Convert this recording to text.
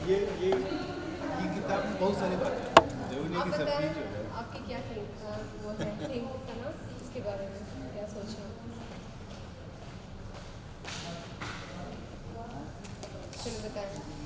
ये किताब में बहुत सारी बातें हैं, जरूरी नहीं कि सब चीज़ हो जाए। आपकी क्या वो है थिंक है ना इसके बारे में, क्या सोचें? चलो बताएं।